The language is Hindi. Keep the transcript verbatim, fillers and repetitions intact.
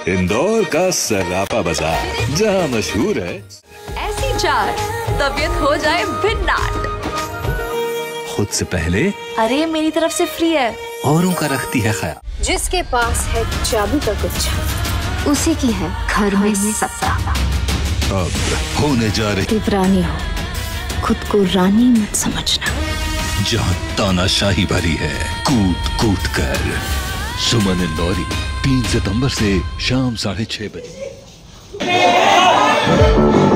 इंदौर का सरापा बाजार जहाँ मशहूर है ऐसी चाट तबीयत हो जाए भिन्नाट। खुद से पहले अरे मेरी तरफ से फ्री है। औरों का रखती है ख्याल। जिसके पास है चाबी का गुच्छा उसी की है घर में सत्ता। अब होने जा रही रानी हो, खुद को रानी मत समझना। जहाँ तानाशाही भरी है कूट कूट कर। सुमन इंदौरी तीन सितंबर से शाम साढ़े छह बजे।